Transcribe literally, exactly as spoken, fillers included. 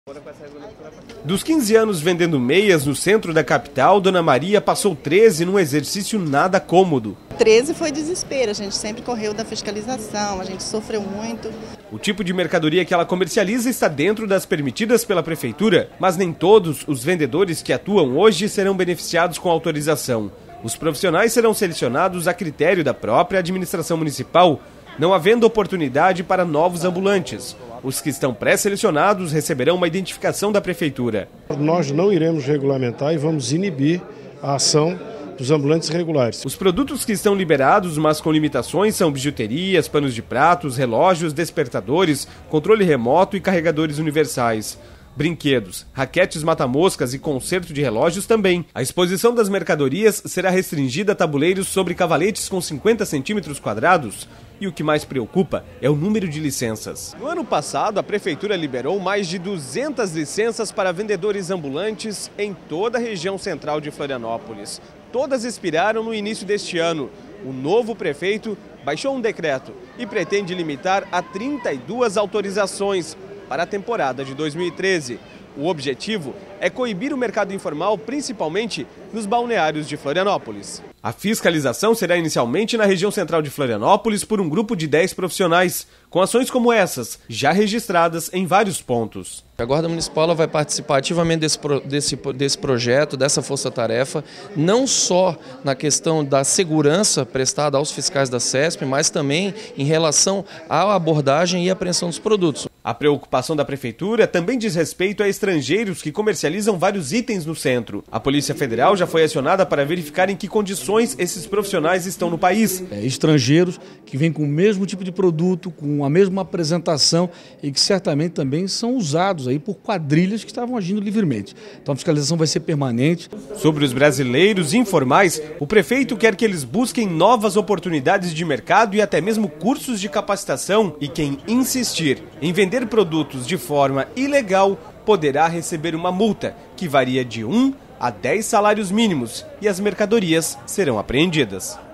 Dos quinze anos vendendo meias no centro da capital, Dona Maria passou treze num exercício nada cômodo. treze foi desespero, a gente sempre correu da fiscalização, a gente sofreu muito. O tipo de mercadoria que ela comercializa está dentro das permitidas pela prefeitura, mas nem todos os vendedores que atuam hoje serão beneficiados com autorização. Os profissionais serão selecionados a critério da própria administração municipal, não havendo oportunidade para novos ambulantes. Os que estão pré-selecionados receberão uma identificação da prefeitura. Nós não iremos regulamentar e vamos inibir a ação dos ambulantes regulares. Os produtos que estão liberados, mas com limitações, são bijuterias, panos de pratos, relógios, despertadores, controle remoto e carregadores universais. Brinquedos, raquetes mata-moscas e conserto de relógios também. A exposição das mercadorias será restringida a tabuleiros sobre cavaletes com cinquenta centímetros quadrados. E o que mais preocupa é o número de licenças. No ano passado, a prefeitura liberou mais de duzentas licenças para vendedores ambulantes em toda a região central de Florianópolis. Todas expiraram no início deste ano. O novo prefeito baixou um decreto e pretende limitar a trinta e duas autorizações para a temporada de dois mil e treze. O objetivo é coibir o mercado informal, principalmente nos balneários de Florianópolis. A fiscalização será inicialmente na região central de Florianópolis por um grupo de dez profissionais, com ações como essas, já registradas em vários pontos. A Guarda Municipal ela vai participar ativamente desse, desse, desse projeto, dessa força-tarefa, não só na questão da segurança prestada aos fiscais da CESP, mas também em relação à abordagem e apreensão dos produtos. A preocupação da prefeitura também diz respeito a estrangeiros que comercializam vários itens no centro. A Polícia Federal já foi acionada para verificar em que condições esses profissionais estão no país. É, estrangeiros que vêm com o mesmo tipo de produto, com a mesma apresentação e que certamente também são usados aí por quadrilhas que estavam agindo livremente. Então a fiscalização vai ser permanente. Sobre os brasileiros informais, o prefeito quer que eles busquem novas oportunidades de mercado e até mesmo cursos de capacitação, e quem insistir em vender produtos de forma ilegal poderá receber uma multa que varia de um a dez salários mínimos e as mercadorias serão apreendidas.